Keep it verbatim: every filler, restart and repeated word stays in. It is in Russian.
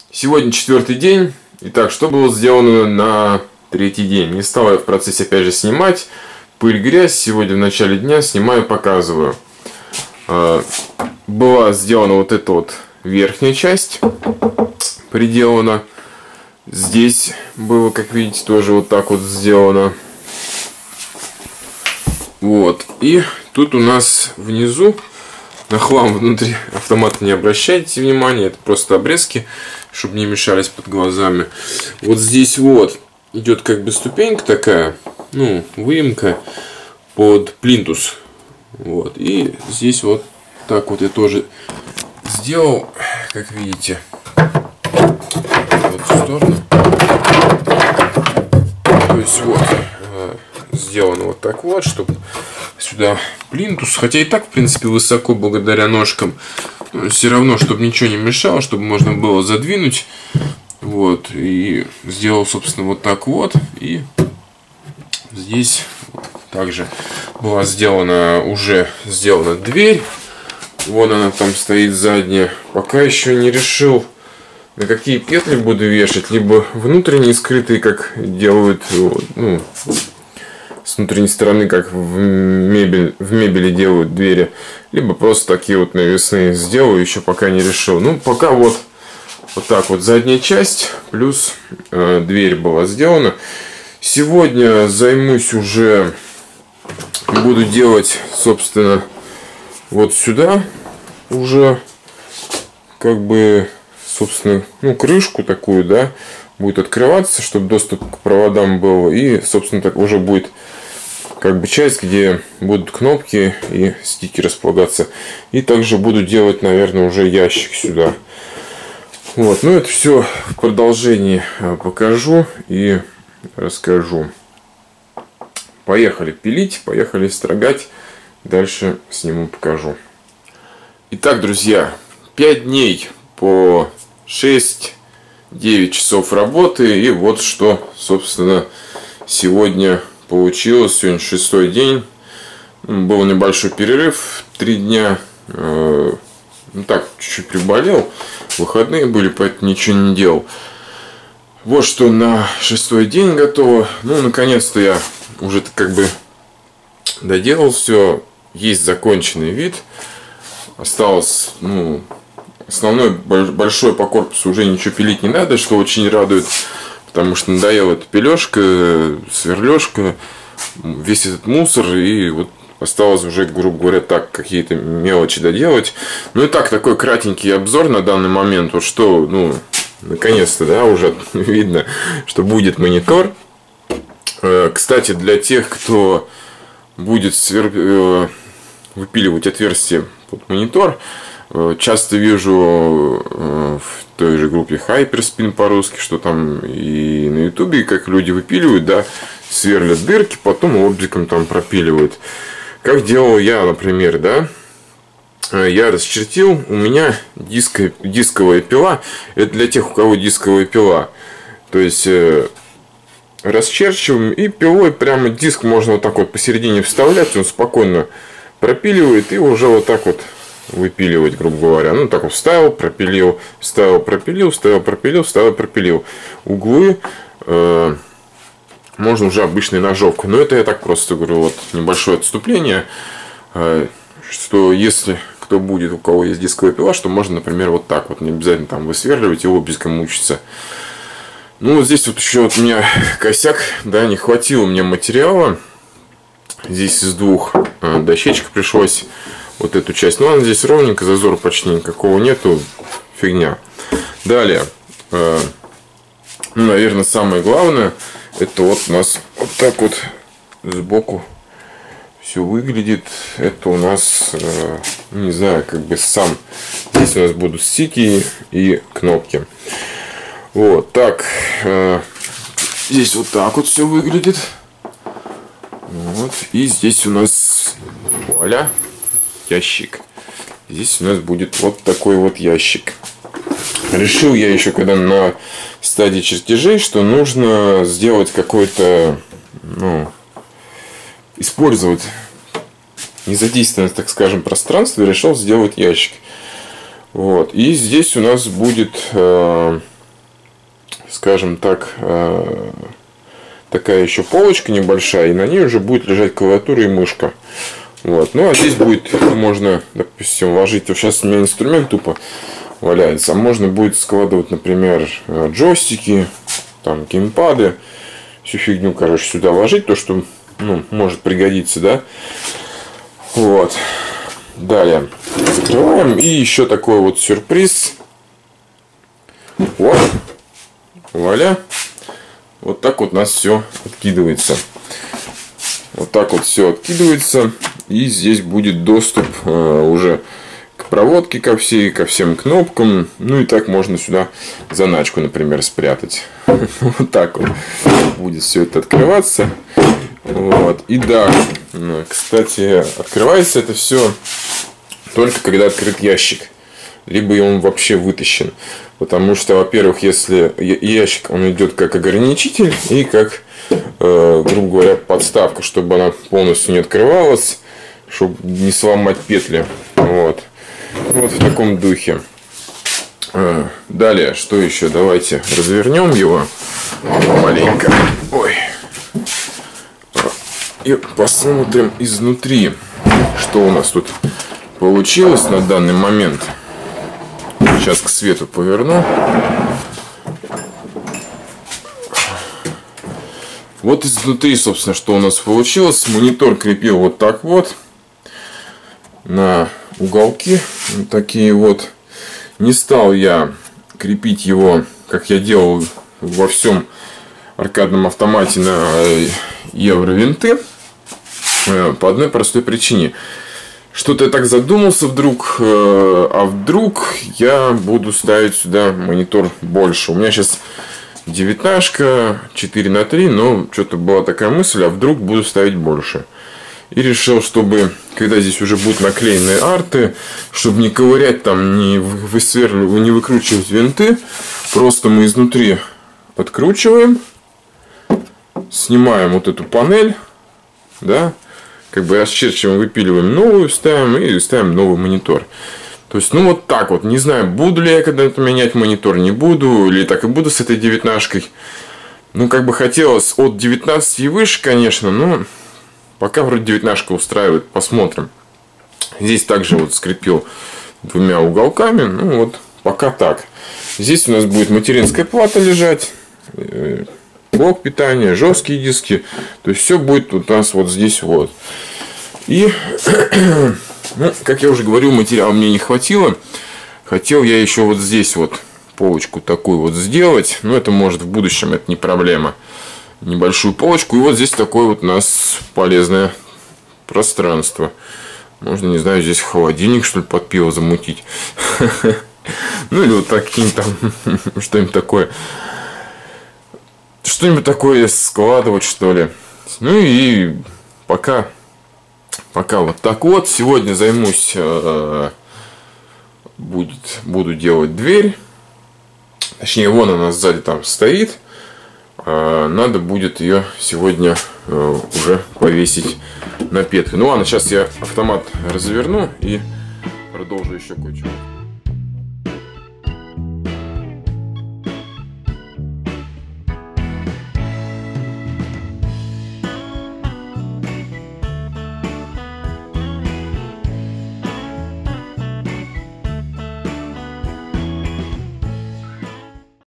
Сегодня четвертый день. Итак, что было сделано на третий день? Не стал я в процессе опять же снимать. Пыль, грязь. Сегодня в начале дня снимаю, показываю. Была сделана вот эта вот верхняя часть. Приделана. Здесь было, как видите, тоже вот так вот сделано. Вот. И тут у нас внизу, на хлам внутри автомата не обращайте внимания. Это просто обрезки, чтобы не мешались под глазами. Вот здесь вот идет как бы ступенька такая, ну, выемка под плинтус. Вот. И здесь вот так вот я тоже сделал, как видите. Вот в сторону. То есть вот сделано вот так вот, чтобы сюда плинтус, хотя и так в принципе высоко благодаря ножкам, но все равно, чтобы ничего не мешало, чтобы можно было задвинуть. Вот, и сделал, собственно, вот так вот. И здесь также была сделана, уже сделана дверь. Вон она там стоит задняя. Пока еще не решил, на какие петли буду вешать. Либо внутренние скрытые, как делают, ну, с внутренней стороны, как в, мебель, в мебели делают двери. Либо просто такие вот навесные сделаю. Еще пока не решил. Ну, пока вот, вот так вот задняя часть. Плюс э, дверь была сделана. Сегодня займусь уже, буду делать, собственно, вот сюда уже, как бы, собственно, ну, крышку такую, да, будет открываться, чтобы доступ к проводам был. И, собственно, так уже будет, как бы, часть, где будут кнопки и стики располагаться. И также буду делать, наверное, уже ящик сюда. Вот, ну, это все в продолжении покажу и расскажу. Поехали пилить, поехали строгать. Дальше сниму, покажу. Итак, друзья, пять дней по шесть-девять часов работы. И вот что, собственно, сегодня получилось. Сегодня шестой день. Был небольшой перерыв. Три дня. Ну так, чуть-чуть приболел. Выходные были, поэтому ничего не делал. Вот что на шестой день готово. Ну, наконец-то я уже как бы доделал все. Есть законченный вид. Осталось, ну, основной большой по корпусу уже ничего пилить не надо, что очень радует. Потому что надоела эта пилежка, сверлежка, весь этот мусор. И вот осталось уже, грубо говоря, так какие-то мелочи доделать. Ну и так, такой кратенький обзор на данный момент. Вот что, ну, наконец-то, да, уже видно, что будет монитор. Кстати, для тех, кто будет свер... выпиливать отверстие под монитор, часто вижу в той же группе Hyperspin по-русски, что там и на ютубе, как люди выпиливают, да, сверлят дырки, потом лобзиком там пропиливают. Как делал я, например, да, я расчертил, у меня диско... дисковая пила, это для тех, у кого дисковая пила, то есть расчерчиваем, и пилой прямо диск можно вот так вот посередине вставлять, он спокойно пропиливает, и уже вот так вот выпиливать, грубо говоря. Ну, так вот вставил, пропилил, вставил, пропилил, вставил, пропилил, вставил, пропилил. Углы э, можно уже обычной ножовкой. Но это я так просто говорю, вот небольшое отступление, э, что если кто будет, у кого есть дисковая пила, что можно, например, вот так вот, не обязательно там высверливать и лобзиком мучиться. Ну, вот здесь вот еще вот у меня косяк, да, не хватило мне материала. Здесь из двух э, дощечек пришлось вот эту часть. Ну, она здесь ровненько, зазора почти никакого нету. Фигня. Далее. Э, ну, наверное, самое главное, это вот у нас вот так вот сбоку все выглядит. Это у нас, э, не знаю, как бы сам. Здесь у нас будут стики и кнопки. Вот так. Э, здесь вот так вот все выглядит. Вот. И здесь у нас, вуаля, ящик. Здесь у нас будет вот такой вот ящик. Решил я еще, когда на стадии чертежей, что нужно сделать какой-то, ну, использовать незадействованное, так скажем, пространство, и решил сделать ящик. Вот. И здесь у нас будет э, скажем так, такая еще полочка небольшая, и на ней уже будет лежать клавиатура и мышка. Вот. Ну а здесь будет, можно, допустим, ложить. Сейчас у меня инструмент тупо валяется, а можно будет складывать, например, джойстики, там, геймпады, всю фигню, короче, сюда ложить, то, что, ну, может пригодиться, да. Вот. Далее закрываем. И еще такой вот сюрприз. Вот. Вуаля. Вот так вот у нас все откидывается. Вот так вот все откидывается. И здесь будет доступ э, уже к проводке ко всей, ко всем кнопкам. Ну и так можно сюда заначку, например, спрятать. Вот так вот будет все это открываться. Вот. И да, кстати, открывается это все только когда открыт ящик. Либо он вообще вытащен. Потому что, во-первых, если ящик, он идет как ограничитель и как, э, грубо говоря, подставка, чтобы она полностью не открывалась, чтобы не сломать петли. Вот. Вот в таком духе. Далее, что еще? Давайте развернем его маленько. Ой. И посмотрим изнутри, что у нас тут получилось на данный момент. Сейчас к свету поверну. Вот изнутри, собственно, что у нас получилось. Монитор крепил вот так вот на уголки. Вот такие вот. Не стал я крепить его, как я делал во всем аркадном автомате, на евровинты. По одной простой причине. Что-то я так задумался вдруг, а вдруг я буду ставить сюда монитор больше. У меня сейчас девятнашка, четыре на три, но что-то была такая мысль, а вдруг буду ставить больше. И решил, чтобы, когда здесь уже будут наклеены арты, чтобы не ковырять там, не высверливать, не выкручивать винты, просто мы изнутри подкручиваем, снимаем вот эту панель, да, как бы расчерчиваем, выпиливаем новую, ставим и ставим новый монитор. То есть, ну вот так вот. Не знаю, буду ли я когда-то менять монитор, не буду, или так и буду с этой девятнашкой. Ну, как бы хотелось от девятнадцати и выше, конечно, но пока вроде девятнашка устраивает, посмотрим. Здесь также вот скрепил двумя уголками, ну вот пока так. Здесь у нас будет материнская плата лежать, блок питания, жесткие диски. То есть все будет у нас вот здесь вот. И, ну, как я уже говорил, материала мне не хватило. Хотел я еще вот здесь вот полочку такую вот сделать. Но это может в будущем, это не проблема. Небольшую полочку. И вот здесь такое вот у нас полезное пространство. Можно, не знаю, здесь холодильник, что ли, под пиво замутить. Ну, или вот таким там, что-нибудь такое. Что-нибудь такое складывать, что ли. Ну и пока, пока вот так вот. Сегодня займусь, э, будет, буду делать дверь. Точнее, вон она сзади там стоит. Э, надо будет ее сегодня э, уже повесить на петли. Ну ладно, сейчас я автомат разверну и продолжу еще кое-что.